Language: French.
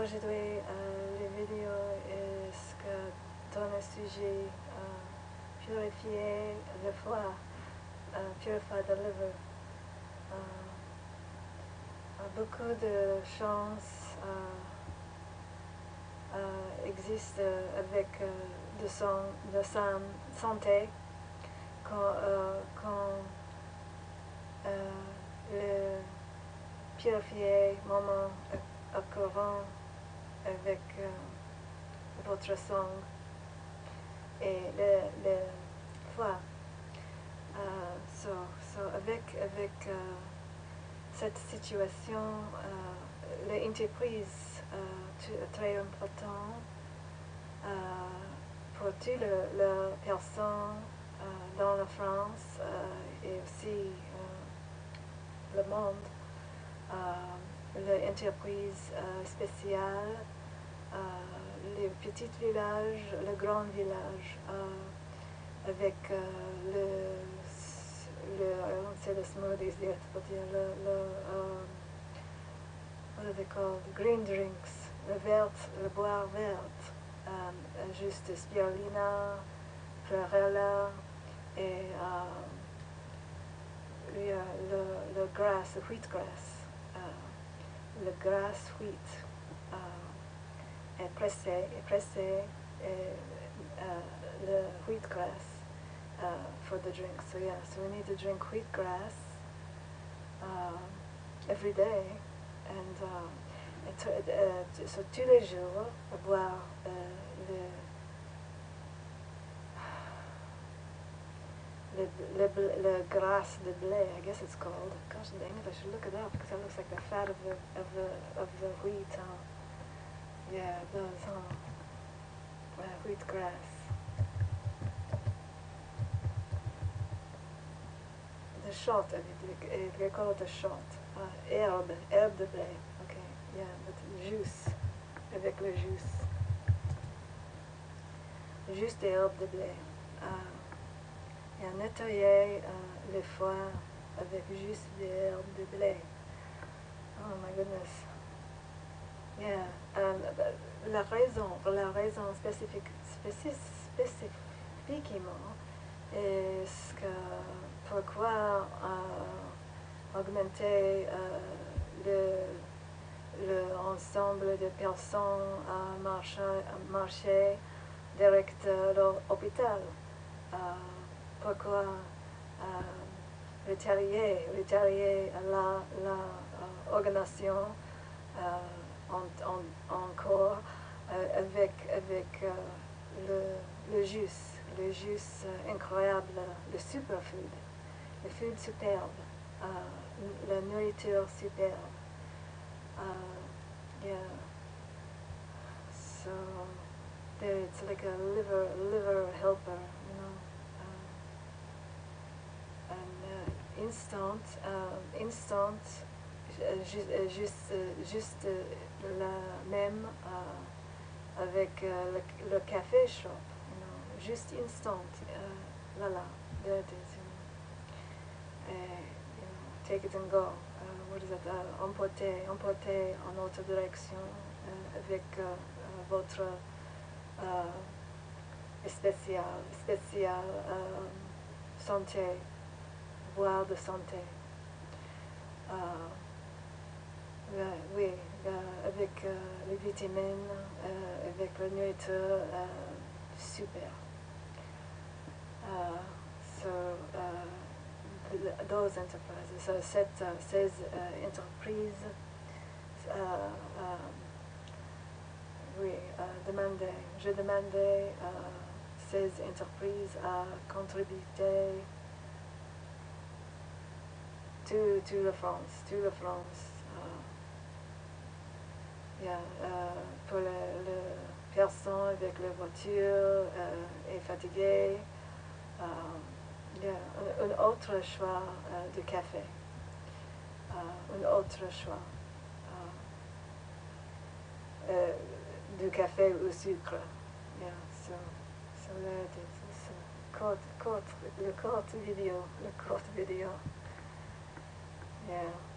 aujourd'hui, les vidéos est-ce que dans le sujet purifier le foie, purify the liver. Beaucoup de chances existent avec de santé quand le purifier moment occurrent avec votre sang et le foie. Avec cette situation, l'entreprise très important pour toutes les personnes dans la France et aussi le monde. L'entreprise spéciale, les petits villages, le grand village, avec c'est le smoothies, what are they called? Green drinks, le boire vert, juste spirulina, chlorella et le grass, le wheatgrass. Le grass wheat est pressé et le wheatgrass for the drink. So yeah, so we need to drink wheatgrass every day, and so tous les jours boire le grass de blé, I guess it's called. Gosh dang it, I should look it up because that looks like the fat of the wheat. Yeah, it does, wheat grass. The shot, they call it a shot. Herbe de blé. Okay, yeah, but juice, avec le juice. Juice d'herbe de blé. Et à nettoyer le foie avec juste d'herbe de blé. Oh my goodness. Yeah. La raison spécifiquement est que pourquoi augmenter l'ensemble de personnes à marcher direct à l'hôpital. Pourquoi retalier la organisation encore avec le jus incroyable, le superfood, le food superbe, la nourriture superbe. Yeah. So it's like a liver helper, you know. Instant, juste la même avec le café shop, you know, juste instant, voilà, there it is, you know. You know, take it and go. What is it? Emporter en autre direction avec votre spécial santé, boire de santé. Oui, avec les vitamines, avec la nourriture, super. Those enterprises, ces entreprises, oui, je demandais ces entreprises à contribuer toute la France. Yeah, pour les personnes avec la voiture et fatiguées, yeah, un autre choix de café, un autre choix du café au sucre. Yeah, so there it is. It's le court vidéo. Yeah.